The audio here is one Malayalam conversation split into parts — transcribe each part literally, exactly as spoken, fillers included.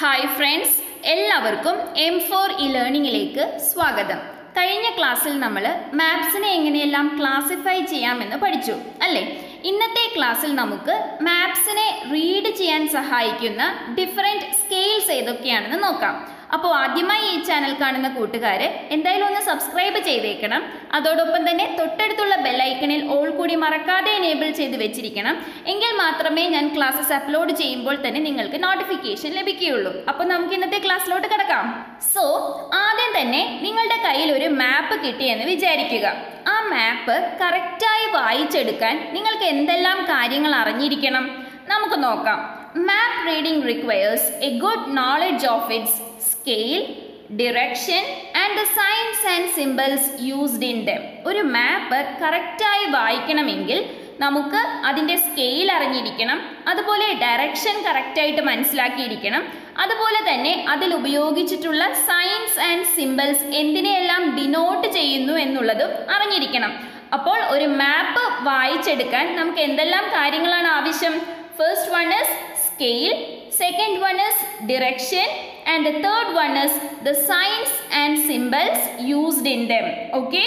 ഹായ് ഫ്രണ്ട്സ്, എല്ലാവർക്കും എം ഫോർ ഇ ലേണിംഗിലേക്ക് സ്വാഗതം. കഴിഞ്ഞ ക്ലാസ്സിൽ നമ്മൾ മാപ്സിനെ എങ്ങനെയെല്ലാം ക്ലാസിഫൈ ചെയ്യാമെന്ന് പഠിച്ചു അല്ലേ? ഇന്നത്തെ ക്ലാസ്സിൽ നമുക്ക് മാപ്സിനെ റീഡ് ചെയ്യാൻ സഹായിക്കുന്ന ഡിഫറെൻറ്റ് സ്കെയിൽസ് ഏതൊക്കെയാണെന്ന് നോക്കാം. അപ്പോൾ ആദ്യമായി ഈ ചാനൽ കാണുന്ന കൂട്ടുകാർ എന്തായാലും ഒന്ന് സബ്സ്ക്രൈബ് ചെയ്തേക്കണം. അതോടൊപ്പം തന്നെ തൊട്ടടുത്തുള്ള ബെല്ലൈക്കണിൽ ഓൾ കൂടി മറക്കാതെ എനേബിൾ ചെയ്ത് വെച്ചിരിക്കണം. എങ്കിൽ മാത്രമേ ഞാൻ ക്ലാസ്സസ് അപ്ലോഡ് ചെയ്യുമ്പോൾ തന്നെ നിങ്ങൾക്ക് നോട്ടിഫിക്കേഷൻ ലഭിക്കുകയുള്ളൂ. അപ്പോൾ നമുക്ക് ഇന്നത്തെ ക്ലാസ്സിലോട്ട് കിടക്കാം. സോ ആദ്യം തന്നെ നിങ്ങളുടെ കയ്യിൽ ഒരു മാപ്പ് കിട്ടിയെന്ന് വിചാരിക്കുക. ആ മാപ്പ് കറക്റ്റായി വായിച്ചെടുക്കാൻ നിങ്ങൾക്ക് എന്തെല്ലാം കാര്യങ്ങൾ അറിഞ്ഞിരിക്കണം നമുക്ക് നോക്കാം. Map reading requires a good knowledge of its scale, direction and the signs and symbols used in them. ഒരു മാപ്പ് കറക്റ്റായി വായിക്കണമെങ്കിൽ നമുക്ക് അതിൻ്റെ സ്കെയിൽ അറിഞ്ഞിരിക്കണം, അതുപോലെ ഡയറക്ഷൻ കറക്റ്റായിട്ട് മനസ്സിലാക്കിയിരിക്കണം, അതുപോലെ തന്നെ അതിൽ ഉപയോഗിച്ചിട്ടുള്ള സൈൻസ് ആൻഡ് സിംബൽസ് എന്തിനെയെല്ലാം ഡിനോട്ട് ചെയ്യുന്നു എന്നുള്ളതും അറിഞ്ഞിരിക്കണം. അപ്പോൾ ഒരു മാപ്പ് വായിച്ചെടുക്കാൻ നമുക്ക് എന്തെല്ലാം കാര്യങ്ങളാണ് ആവശ്യം? First one is scale, second one is direction and the third one is the signs and symbols used in them. Okay?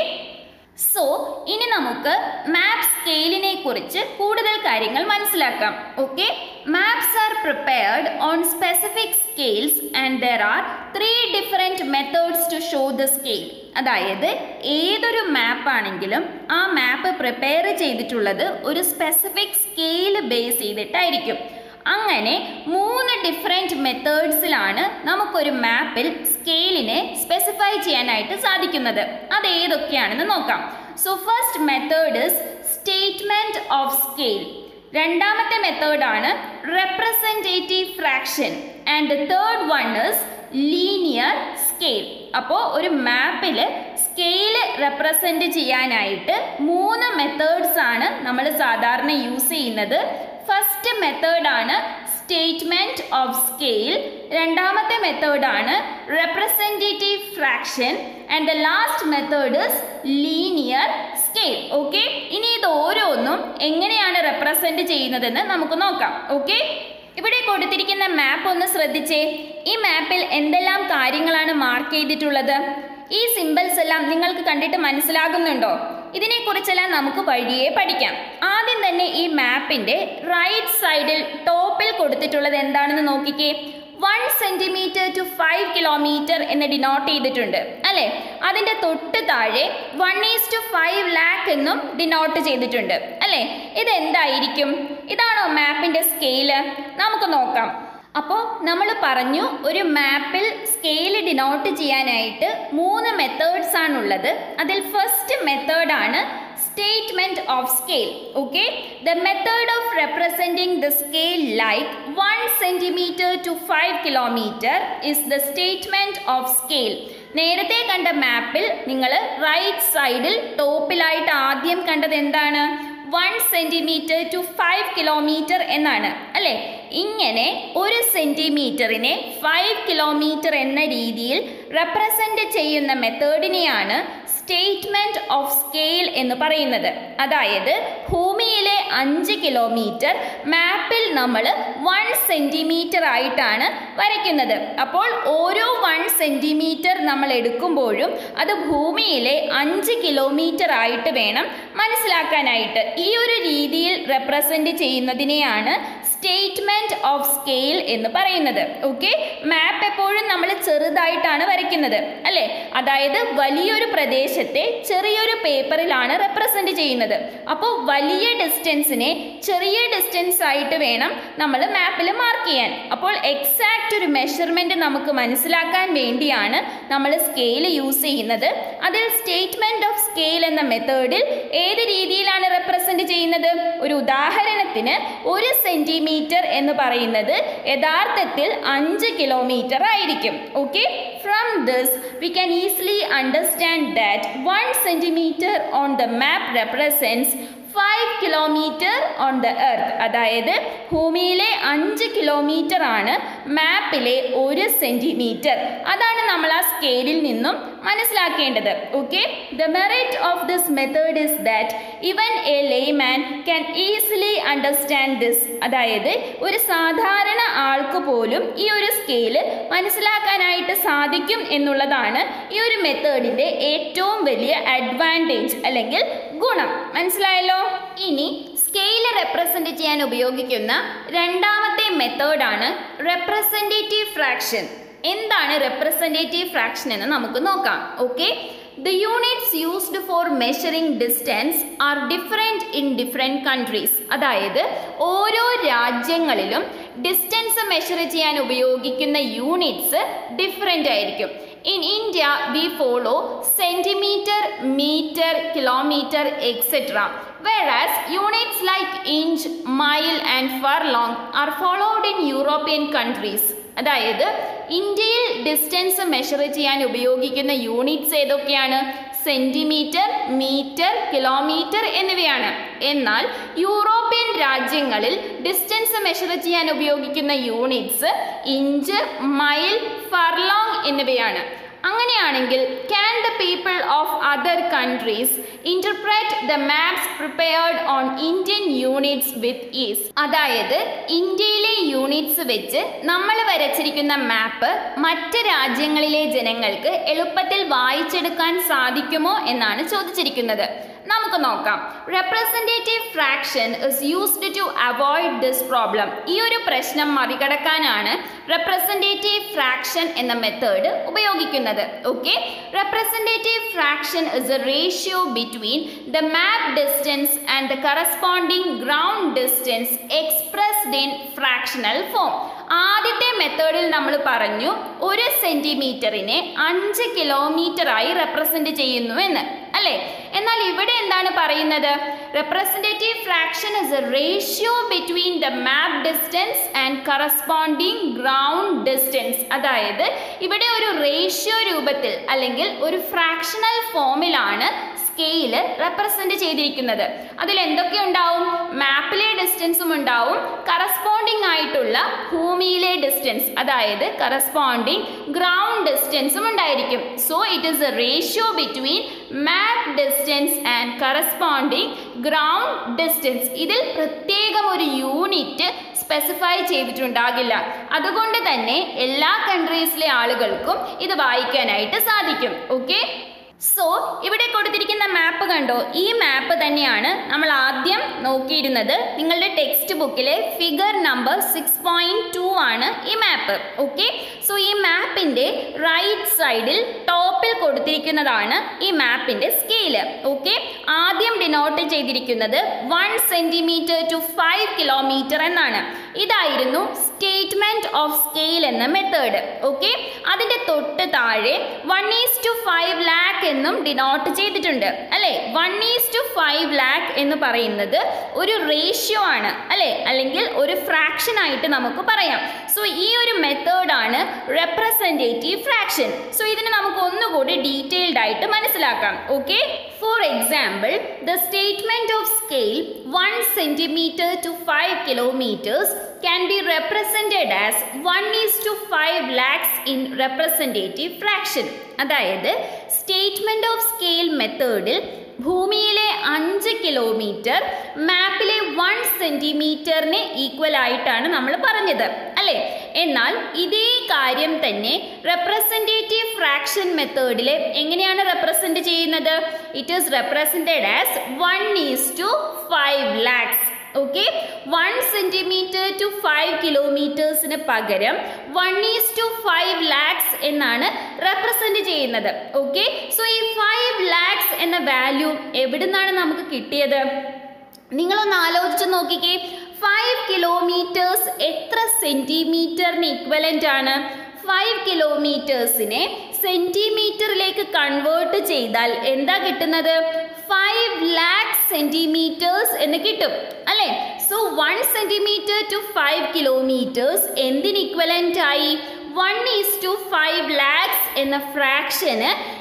So ഇനി നമുക്ക് മാപ്പ് സ്കെയിലിനെ കുറിച്ച് കൂടുതൽ കാര്യങ്ങൾ മനസ്സിലാക്കാം. Okay, maps are prepared on specific scales and there are three different methods to show the scale. അതായത് ഏതൊരു മാപ്പ് ആണെങ്കിലും ആ മാപ്പ് പ്രിപ്പയർ ചെയ്തിട്ടുള്ളത് ഒരു സ്പെസിഫിക് സ്കെയിൽ ബേസ് ചെയ്തിട്ടായിരിക്കും. അങ്ങനെ മൂന്ന് ഡിഫറെൻറ്റ് മെത്തേഡ്സിലാണ് നമുക്കൊരു മാപ്പിൽ സ്കെയിലിനെ സ്പെസിഫൈ ചെയ്യാനായിട്ട് സാധിക്കുന്നത്. അത് ഏതൊക്കെയാണെന്ന് നോക്കാം. So first method is statement of scale. രണ്ടാമത്തെ മെത്തേഡാണ് representative fraction and the third one is linear scale. അപ്പോൾ ഒരു മാപ്പിൽ സ്കെയിൽ റെപ്രസെൻറ്റ് ചെയ്യാനായിട്ട് മൂന്ന് മെത്തേഡ്സ് ആണ് നമ്മൾ സാധാരണ യൂസ് ചെയ്യുന്നത്. ഫസ്റ്റ് മെത്തേഡാണ് സ്റ്റേറ്റ്മെൻറ്റ് ഓഫ് സ്കെയിൽ, രണ്ടാമത്തെ മെത്തേഡാണ് representative fraction and the last method is linear scale. Okay, ഇനി ഇത് ഓരോന്നും എങ്ങനെയാണ് റെപ്രസെൻറ്റ് ചെയ്യുന്നതെന്ന് നമുക്ക് നോക്കാം. ഓക്കെ, ഇവിടെ കൊടുത്തിരിക്കുന്ന മാപ്പ് ഒന്ന് ശ്രദ്ധിച്ചേ. ഈ മാപ്പിൽ എന്തെല്ലാം കാര്യങ്ങളാണ് മാർക്ക് ചെയ്തിട്ടുള്ളത്? ഈ സിംബൽസ് എല്ലാം നിങ്ങൾക്ക് കണ്ടിട്ട് മനസ്സിലാകുന്നുണ്ടോ? ഇതിനെക്കുറിച്ചെല്ലാം നമുക്ക് വഴിയേ പഠിക്കാം. ആദ്യം തന്നെ ഈ മാപ്പിൻ്റെ റൈറ്റ് സൈഡിൽ ടോപ്പിൽ കൊടുത്തിട്ടുള്ളത് എന്താണെന്ന് നോക്കിക്കേ. One centimetre to five kilometre എന്ന് ഡിനോട്ട് ചെയ്തിട്ടുണ്ട് അല്ലേ? അതിൻ്റെ തൊട്ട് താഴെ one is to five lakh എന്നും ഡിനോട്ട് ചെയ്തിട്ടുണ്ട് അല്ലേ? ഇതെന്തായിരിക്കും? ഇതാണോ മാപ്പിൻ്റെ സ്കെയില്? നമുക്ക് നോക്കാം. അപ്പോൾ നമ്മൾ പറഞ്ഞു ഒരു മാപ്പിൽ സ്കെയിൽ ഡിനോട്ട് ചെയ്യാനായിട്ട് മൂന്ന് മെത്തേഡ്സ് ആണുള്ളത്. അതിൽ ഫസ്റ്റ് മെത്തേഡാണ് statement of scale. Okay, the method of representing the scale like one centimetre to five kilometre is the statement of scale. നേരത്തെ കണ്ട മാപ്പിൽ നിങ്ങൾ റൈറ്റ് സൈഡിൽ ടോപ്പിലായിട്ട് ആദ്യം കണ്ടത് എന്താണ്? One centimetre to five kilometre എന്നാണ് അല്ലേ? ഇങ്ങനെ ഒരു സെൻറ്റിമീറ്ററിനെ ഫൈവ് കിലോമീറ്റർ എന്ന രീതിയിൽ റെപ്രസെൻ്റ് ചെയ്യുന്ന മെത്തേഡിനെയാണ് സ്റ്റേറ്റ്മെൻറ്റ് ഓഫ് സ്കെയിൽ എന്ന് പറയുന്നത്. അതായത് ഭൂമിയിലെ അഞ്ച് കിലോമീറ്റർ മാപ്പിൽ നമ്മൾ വൺ സെൻറ്റിമീറ്റർ ആയിട്ടാണ് വരയ്ക്കുന്നത്. അപ്പോൾ ഓരോ വൺ സെൻറ്റിമീറ്റർ നമ്മൾ എടുക്കുമ്പോഴും അത് ഭൂമിയിലെ അഞ്ച് കിലോമീറ്റർ ആയിട്ട് വേണം മനസ്സിലാക്കാനായിട്ട്. ഈ ഒരു രീതിയിൽ റെപ്രസെൻ്റ് ചെയ്യുന്നതിനെയാണ് സ്റ്റേറ്റ്മെൻറ്റ് ഓഫ് സ്കെയിൽ എന്ന് പറയുന്നത്. ഓക്കെ, മാപ്പ് എപ്പോഴും നമ്മൾ ചെറുതായിട്ടാണ് വരയ്ക്കുന്നത് അല്ലേ? അതായത് വലിയൊരു പ്രദേശത്തെ ചെറിയൊരു പേപ്പറിലാണ് റെപ്രസെൻ്റ് ചെയ്യുന്നത്. അപ്പോൾ വലിയ ഡിസ്റ്റൻസിനെ ചെറിയ ഡിസ്റ്റൻസ് ആയിട്ട് വേണം നമ്മൾ മാപ്പിൽ മാർക്ക് ചെയ്യാൻ. അപ്പോൾ എക്സാക്റ്റ് ഒരു മെഷർമെൻറ്റ് നമുക്ക് മനസ്സിലാക്കാൻ വേണ്ടിയാണ് നമ്മൾ സ്കെയിൽ യൂസ് ചെയ്യുന്നത്. അതിൽ സ്റ്റേറ്റ്മെൻറ്റ് ഓഫ് സ്കെയിൽ എന്ന മെത്തേഡിൽ ഏത് രീതിയിലാണ് റെപ്രസെൻ്റ് ചെയ്യുന്നത്? ഒരു ഉദാഹരണത്തിന് ഒരു സെൻറ്റിമീറ്റർ എന്ന് പറയുന്നത് യഥാർത്ഥത്തിൽ അഞ്ച് കിലോമീറ്റർ ആയിരിക്കും. Okay, from this we can easily understand that one centimeter on the map represents five kilometre on the earth. അതായത് ഭൂമിയിലെ അഞ്ച് കിലോമീറ്റർ ആണ് മാപ്പിലെ ഒരു സെന്റിമീറ്റർ. അതാണ് നമ്മൾ ആ സ്കെയിലിൽ നിന്നും മനസ്സിലാക്കേണ്ടത്. Okay, the merit of this method is that even a layman can easily understand this. അതായത് ഒരു സാധാരണ ആൾക്ക് പോലും ഈ ഒരു സ്കെയില് മനസ്സിലാക്കാനായിട്ട് സാധിക്കും എന്നുള്ളതാണ് ഈ ഒരു മെത്തേഡിന്റെ ഏറ്റവും വലിയ അഡ്വാൻറ്റേജ് അല്ലെങ്കിൽ ഗുണം. മനസ്സിലായല്ലോ? ഇനി സ്കെയില് റെപ്രസെന്റ് ചെയ്യാൻ ഉപയോഗിക്കുന്ന രണ്ടാമത്തെ മെത്തേഡാണ് റെപ്രസെന്റേറ്റീവ് ഫ്രാക്ഷൻ. എന്താണ് റെപ്രസെന്റേറ്റീവ് ഫ്രാക്ഷൻ എന്ന് നമുക്ക് നോക്കാം. Okay, the units used for measuring distance are different in different countries. അതായത് ഓരോ രാജ്യങ്ങളിലും ഡിസ്റ്റൻസ് മെഷർ ചെയ്യാൻ ഉപയോഗിക്കുന്ന യൂണിറ്റ്സ് ഡിഫറെൻ്റ് ആയിരിക്കും. In India, we follow centimeter, meter, kilometer, et cetera. Whereas units like inch, mile and furlong are followed in European countries. അതായത് ഇന്ത്യയിൽ ഡിസ്റ്റൻസ് മെഷർ ചെയ്യാൻ ഉപയോഗിക്കുന്ന യൂണിറ്റ്സ് ഏതൊക്കെയാണ്? സെന്റിമീറ്റർ, മീറ്റർ, കിലോമീറ്റർ എന്നിവയാണ്. എന്നാൽ യൂറോപ്യൻ രാജ്യങ്ങളിൽ ഡിസ്റ്റൻസ് മെഷർ ചെയ്യാൻ ഉപയോഗിക്കുന്ന യൂണിറ്റ്സ് ഇഞ്ച്, മൈൽ, ഫർലോങ് എന്നിവയാണ്. അങ്ങനെയാണെങ്കിൽ can the people of other countries interpret the maps prepared on Indian units with ease? അതായത് ഇന്ത്യയിലെ യൂണിറ്റ്സ് വെച്ച് നമ്മൾ വരച്ചിരിക്കുന്ന മാപ്പ് മറ്റ് രാജ്യങ്ങളിലെ ജനങ്ങൾക്ക് എളുപ്പത്തിൽ വായിച്ചെടുക്കാൻ സാധിക്കുമോ എന്നാണ് ചോദിച്ചിരിക്കുന്നത്. നമുക്ക് നോക്കാം. Representative fraction is used to avoid this problem. ഈ ഒരു പ്രശ്നം മറികടക്കാനാണ് റെപ്രസെന്റേറ്റീവ് ഫ്രാക്ഷൻ എന്ന മെത്തേഡ് ഉപയോഗിക്കുന്നത്. Okay, representative fraction is a ratio between the map distance and the corresponding ground distance expressed in fractional form. ആദ്യത്തെ മെത്തേഡിൽ നമ്മൾ പറഞ്ഞു ഒരു സെന്റിമീറ്ററിനെ അഞ്ച് കിലോമീറ്റർ ആയി റെപ്രസെന്റ് ചെയ്യുന്നു എന്ന്, അല്ലേ? എന്നാൽ ഇവിടെ എന്താണ് പറയുന്നത്? Representative fraction is a ratio between the map distance and corresponding ground distance. അതായത് ഇവിടെ ഒരു റേഷ്യോ രൂപത്തിൽ അല്ലെങ്കിൽ ഒരു ഫ്രാക്ഷണൽ ഫോമിലാണ് സ്കെയില് റെപ്രസെന്റ് ചെയ്തിരിക്കുന്നത്. അതിൽ എന്തൊക്കെ ഉണ്ടാവും? മാപ്പിലെ ഡിസ്റ്റൻസും ഉണ്ടാവും, കറസ്പോണ്ടിങ് ആയിട്ടുള്ള ഭൂമിയിലെ ഡിസ്റ്റൻസ് അതായത് കറസ്പോണ്ടിങ് ഗ്രൗണ്ട് ഡിസ്റ്റൻസും ഉണ്ടായിരിക്കും. So it is a ratio between map distance and corresponding ground distance. ഇതിൽ പ്രത്യേകം ഒരു യൂണിറ്റ് സ്പെസിഫൈ ചെയ്തിട്ടുണ്ടാകില്ല. അതുകൊണ്ട് തന്നെ എല്ലാ കൺട്രീസിലെ ആളുകൾക്കും ഇത് വായിക്കാനായിട്ട് സാധിക്കും. ഓക്കെ, സോ ഇവിടെ കൊടുത്തിരിക്കുന്ന മാപ്പ് കണ്ടോ? ഈ മാപ്പ് തന്നെയാണ് നമ്മൾ ആദ്യം നോക്കിയിരുന്നത്. നിങ്ങളുടെ ടെക്സ്റ്റ് ബുക്കിലെ figure number six point two ആണ് ഈ മാപ്പ്. ഓക്കെ, സോ ഈ മാപ്പിന്റെ റൈറ്റ് സൈഡിൽ ടോപ്പിൽ കൊടുത്തിരിക്കുന്നതാണ് ഈ മാപ്പിന്റെ സ്കെയില്. ഓക്കെ, ആദ്യം ഡിനോട്ട് ചെയ്തിരിക്കുന്നത് one centimetre to five kilometre എന്നാണ്. ഇതായിരുന്നു സ്റ്റേറ്റ്മെന്റ് ഓഫ് സ്കെയിൽ എന്ന മെത്തേഡ്. ഓക്കെ, അതിന്റെ തൊട്ട് താഴെ one is to five lakh എന്നും ഡിനോട്ട് ചെയ്തിട്ടുണ്ട്, അല്ലെ? One is to five lakh എന്ന് പറയുന്നത് ഒരു റേഷ്യോ ആണ്, അല്ലെ? അല്ലെങ്കിൽ ഒരു ഫ്രാക്ഷൻ ആയിട്ട് നമുക്ക് പറയാം. സോ ഈ ഒരു മെത്തേഡാണ് റെപ്രസെന്റേറ്റീവ് ഫ്രാക്ഷൻ. സോ ഇതിനെ നമുക്ക് ഒന്നുകൂടി ഡീറ്റെയിൽഡ് ആയിട്ട് മനസ്സിലാക്കാം. Okay, for example, the statement of scale one centimetre to five kilometres can be represented as one is to five lakhs in representative fraction. അതായത് സ്റ്റേറ്റ്മെന്റ് ഓഫ് സ്കെയിൽ മെത്തേഡിൽ ഭൂമിയിലെ അഞ്ച് കിലോമീറ്റർ മാപ്പിലെ വൺ സെന്റിമീറ്ററിന് ഈക്വൽ ആയിട്ടാണ് നമ്മൾ പറഞ്ഞത്, അല്ലേ? എന്നാൽ ഇതേ കാര്യം തന്നെ റെപ്രസെന്റേറ്റീവ് ഫ്രാക്ഷൻ മെത്തേഡിൽ എങ്ങനെയാണ് റെപ്രസെന്റ് ചെയ്യുന്നത്? It is represented as one is to five lakhs. Okay, one centimetre to five കിലോമീറ്റേഴ്സിന് പകരം one is to five lakhs എന്നാണ് റെപ്രസെന്റ് ചെയ്യുന്നത്. ഓക്കെ, സോ ഈ ഫൈവ് ലാക്സ് എന്ന വാല്യൂ എവിടുന്നാണ് നമുക്ക് കിട്ടിയത്? നിങ്ങളൊന്ന് ആലോചിച്ച് നോക്കിക്കേ. ഫൈവ് കിലോമീറ്റേഴ്സ് എത്ര സെന്റിമീറ്ററിന് ഇക്വലന്റ് ആണ്? ഫൈവ് കിലോമീറ്റേഴ്സിനെ സെന്റിമീറ്ററിലേക്ക് കൺവേർട്ട് ചെയ്താൽ എന്താ കിട്ടുന്നത്? ഫൈവ് ലാക്ക് സെന്റിമീറ്റേഴ്സ് എന്ന് കിട്ടും, അല്ലേ? So one centimetre to five kilometres എന്തിന് ഇക്വലന്റ് ആയി? One is to five lakhs എന്ന ഫ്രാക്ഷന്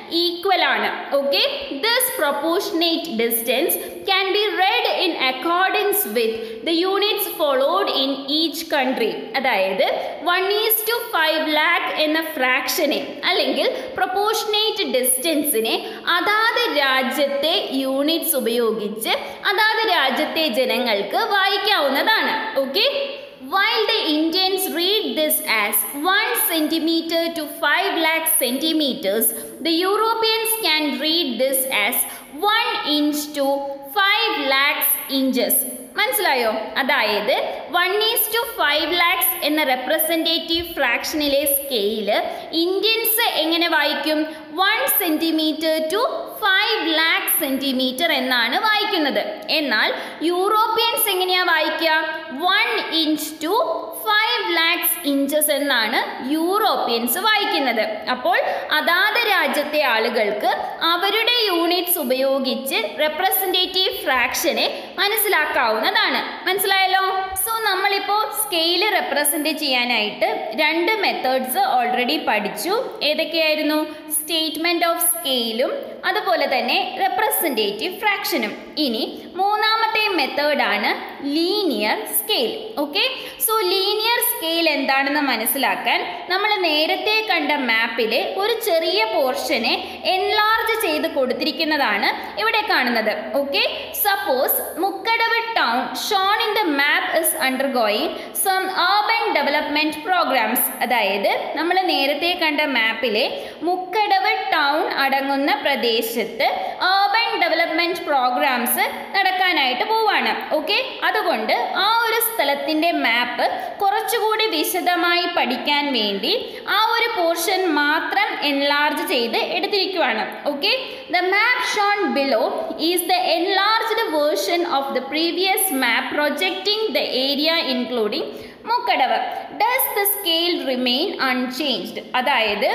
ഈക്വൽ ആണ്. Okay, this proportionate distance can be read in accordance with the units followed in each country. അതായത് one is to five lakh എന്ന ഫ്രാക്ഷനെ അല്ലെങ്കിൽ പ്രൊപ്പോർഷനേറ്റ് ഡിസ്റ്റൻസിനെ അതാത് രാജ്യത്തെ യൂണിറ്റ്സ് ഉപയോഗിച്ച് അതാത് രാജ്യത്തെ ജനങ്ങൾക്ക് വായിക്കാവുന്നതാണ്. Okay, while the Indians read this as one centimeter to five lakh centimeters, the Europeans can read this as one inch to five lakhs inches. മനസ്സിലായോ? അതായത് one is to five lakhs എന്ന റെപ്രസെൻറ്റേറ്റീവ് ഫ്രാക്ഷനിലെ സ്കെയില് ഇന്ത്യൻസ് എങ്ങനെ വായിക്കും? One centimetre to five lakh centimetre എന്നാണ് വായിക്കുന്നത്. എന്നാൽ യൂറോപ്യൻസ് എങ്ങനെയാണ് വായിക്കുക? One inch to five lakhs inches എന്നാണ് യൂറോപ്യൻസ് വായിക്കുന്നത്. അപ്പോൾ അതാത് രാജ്യത്തെ ആളുകൾക്ക് അവരുടെ യൂണിറ്റ്സ് ഉപയോഗിച്ച് റെപ്രസെൻറ്റേറ്റീവ് ഫ്രാക്ഷനെ മനസ്സിലാക്കാവുന്നതാണ്. മനസ്സിലായല്ലോ? സോ നമ്മളിപ്പോൾ സ്കെയില് റെപ്രസെൻറ്റ് ചെയ്യാനായിട്ട് രണ്ട് മെത്തേഡ്സ് ഓൾറെഡി പഠിച്ചു. ഏതൊക്കെയായിരുന്നു? സ്റ്റേറ്റ്മെൻറ്റ് ഓഫ് സ്കെയിലും അതുപോലെ തന്നെ റെപ്രസെൻറ്റേറ്റീവ് ഫ്രാക്ഷനും. ഇനി മൂന്നാമത്തെ മെത്തേഡാണ് linear scale. Okay, so linear scale എന്താണെന്ന് മനസ്സിലാക്കാൻ നമ്മൾ നേരത്തെ കണ്ട മാപ്പിലെ ഒരു ചെറിയ പോർഷനെ എൻലാർജ് ചെയ്ത് കൊടുത്തിരിക്കുന്നതാണ് ഇവിടെ കാണുന്നത്. Okay, suppose Mukkadavu town shown in the map is undergoing some urban development programmes. അതായത് നമ്മൾ നേരത്തെ കണ്ട മാപ്പിലെ മുക്കടവ് ടൗൺ അടങ്ങുന്ന പ്രദേശത്ത് urban ഡെവലപ്മെന്റ് പ്രോഗ്രാംസ് നടക്കാനായിട്ട് പോവാണ്. ഓക്കെ, അതുകൊണ്ട് ആ ഒരു സ്ഥലത്തിൻ്റെ മാപ്പ് കുറച്ചുകൂടി വിശദമായി പഠിക്കാൻ വേണ്ടി ആ ഒരു പോർഷൻ മാത്രം എൻലാർജ് ചെയ്ത് എടുത്തിരിക്കുവാണ്. Okay, the map shown below is the enlarged version of the previous map projecting the area including Mukkadavu. Does the scale remain unchanged? അതായത്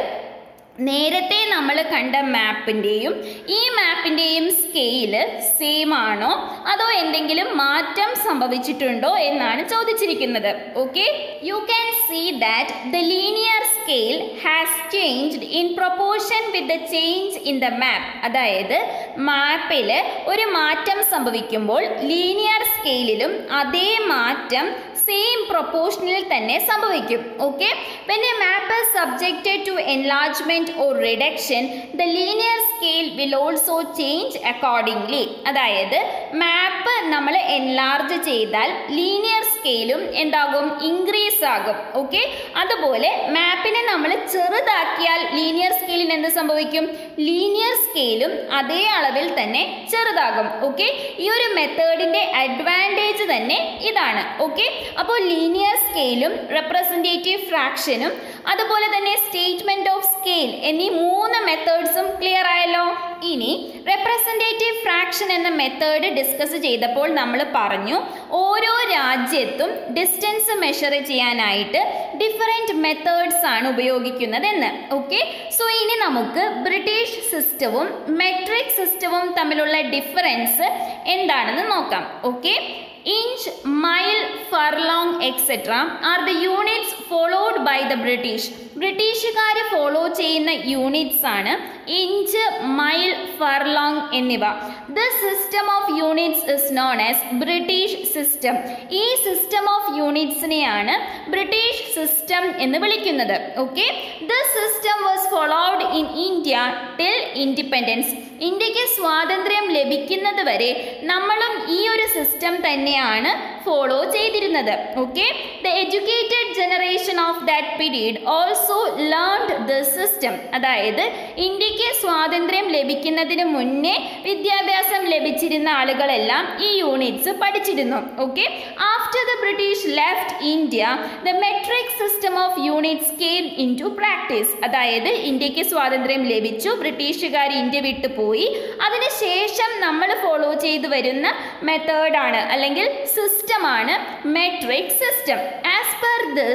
നേരത്തെ നമ്മൾ കണ്ട മാപ്പിൻ്റെയും ഈ മാപ്പിൻ്റെയും സ്കെയില് സെയിം ആണോ അതോ എന്തെങ്കിലും മാറ്റം സംഭവിച്ചിട്ടുണ്ടോ എന്നാണ് ചോദിച്ചിരിക്കുന്നത്. Okay, you can see that the linear scale has changed in proportion with the change in the map. അതായത് മാപ്പിൽ ഒരു മാറ്റം സംഭവിക്കുമ്പോൾ ലീനിയർ സ്കെയിലിലും അതേ മാറ്റം സെയിം പ്രൊപ്പോർഷനിൽ തന്നെ സംഭവിക്കും. Okay, when a map is subjected to enlargement or reduction, the linear scale will also change accordingly. അതായത് മാപ്പ് നമ്മൾ എൻലാർജ് ചെയ്താൽ ലീനിയർ സ്കെയിലും എന്താകും? ഇൻക്രീസ് ആകും. ഓക്കെ, അതുപോലെ മാപ്പിനെ നമ്മൾ ചെറുതാക്കിയാൽ ലീനിയർ സ്കെയിലിന് എന്ത് സംഭവിക്കും? ലീനിയർ സ്കെയിലും അതേ അളവിൽ തന്നെ ചെറുതാകും. ഓക്കെ, ഈ ഒരു മെത്തേഡിൻ്റെ അഡ്വാൻറ്റേജ് തന്നെ ഇതാണ്. ഓക്കെ, അപ്പോൾ ലീനിയർ സ്കെയിലും റെപ്രസെൻറ്റേറ്റീവ് ഫ്രാക്ഷനും അതുപോലെ തന്നെ സ്റ്റേറ്റ്മെൻറ്റ് ഓഫ് സ്കെയിൽ എന്നീ മൂന്ന് മെത്തേഡ്സും ക്ലിയർ ആയല്ലോ. ഇനി റെപ്രസെൻറ്റേറ്റീവ് ഫ്രാക്ഷൻ എന്ന മെത്തേഡ് ഡിസ്കസ് ചെയ്തപ്പോൾ നമ്മൾ പറഞ്ഞു ഓരോ രാജ്യത്തും ഡിസ്റ്റൻസ് മെഷർ ചെയ്യാനായിട്ട് ഡിഫറെൻറ്റ് മെത്തേഡ്സ് ആണ് ഉപയോഗിക്കുന്നതെന്ന്. ഓക്കെ, സോ ഇനി നമുക്ക് ബ്രിട്ടീഷ് സിസ്റ്റവും മെട്രിക് സിസ്റ്റവും തമ്മിലുള്ള ഡിഫറൻസ് എന്താണെന്ന് നോക്കാം. Okay, inch, mile, furlong, et cetera are the units followed by the British. ബ്രിട്ടീഷുകാർ ഫോളോ ചെയ്യുന്ന യൂണിറ്റ്സ് ആണ് ഇഞ്ച്, മൈൽ, ഫർലോങ് എന്നിവ. This system of units is known as British system. ഈ സിസ്റ്റം ഓഫ് യൂണിറ്റ്സിനെയാണ് ബ്രിട്ടീഷ് സിസ്റ്റം എന്ന് വിളിക്കുന്നത്. Okay, this system was followed in India till independence. ഇന്ത്യക്ക് സ്വാതന്ത്ര്യം ലഭിക്കുന്നത് വരെ നമ്മളും ഈ ഒരു സിസ്റ്റം തന്നെയാണ് ഫോളോ ചെയ്തിരുന്നത്. Okay, the educated generation of that period also learned the system. അതായത് ഇന്ത്യക്ക് സ്വാതന്ത്ര്യം ലഭിക്കുന്നതിന് മുന്നേ വിദ്യാഭ്യാസം ലഭിച്ചിരുന്ന ആളുകളെല്ലാം ഈ യൂണിറ്റ്സ് പഠിച്ചിരുന്നു. Okay, after the British left India the metric system of units came in to practice. അതായത് ഇന്ത്യക്ക് സ്വാതന്ത്ര്യം ലഭിച്ചു, ബ്രിട്ടീഷുകാർ ഇന്ത്യ വിട്ടു പോയി, അതിനുശേഷം നമ്മൾ ഫോളോ ചെയ്തു വരുന്ന മെത്തേഡാണ് അല്ലെങ്കിൽ സിസ്റ്റമാണ് metric system. As per this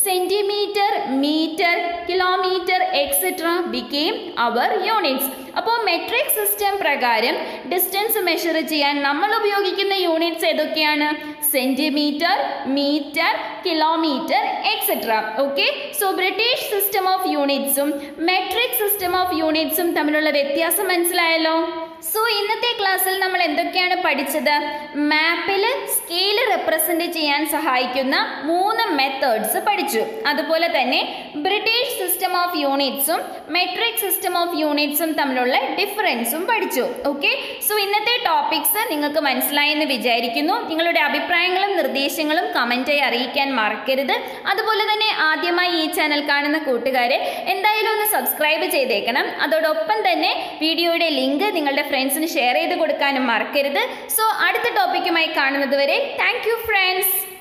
centimetre, metre, kilometre etcetera became our units. അപ്പോൾ മെട്രിക് സിസ്റ്റം പ്രകാരം ഡിസ്റ്റൻസ് മെഷർ ചെയ്യാൻ നമ്മൾ ഉപയോഗിക്കുന്ന യൂണിറ്റ്സ് ഏതൊക്കെയാണ്? Centimetre, metre, kilometre etcetera. Okay, so British system of യൂണിറ്റ്സും മെട്രിക് സിസ്റ്റം ഓഫ് യൂണിറ്റ്സും തമ്മിലുള്ള വ്യത്യാസം മനസ്സിലായല്ലോ. സോ ഇന്നത്തെ ക്ലാസ്സിൽ നമ്മൾ എന്തൊക്കെയാണ് പഠിച്ചത്? മാപ്പിൽ സ്കെയിൽ റെപ്രസെന്റ് ചെയ്യാൻ സഹായിക്കുന്ന മൂന്ന് മെത്തേഡ്സ് പഠിച്ചു. അതുപോലെ തന്നെ ബ്രിട്ടീഷ് സിസ്റ്റം ഓഫ് യൂണിറ്റ്സും മെട്രിക് സിസ്റ്റം ഓഫ് യൂണിറ്റ്സും തമ്മിലുള്ള ഡിഫറൻസും പഠിച്ചു. ഓക്കെ, സോ ഇന്നത്തെ ടോപ്പിക്സ് നിങ്ങൾക്ക് മനസ്സിലായെന്ന് വിചാരിക്കുന്നു. നിങ്ങളുടെ അഭിപ്രായങ്ങളും നിർദ്ദേശങ്ങളും കമന്റായി അറിയിക്കാൻ മറക്കരുത്. അതുപോലെ തന്നെ ആദ്യമായി ഈ ചാനൽ കാണുന്ന കൂട്ടുകാരെ എന്തായാലും ഒന്ന് സബ്സ്ക്രൈബ് ചെയ്തേക്കണം. അതോടൊപ്പം തന്നെ വീഡിയോയുടെ ലിങ്ക് നിങ്ങളുടെ ഫ്രണ്ട്സിന് ഷെയർ ചെയ്ത് കൊടുക്കാനും മറക്കരുത്. സോ അടുത്ത ടോപ്പിക്കുമായി കാണുന്നത് വരെ താങ്ക് യു ഫ്രണ്ട്സ്.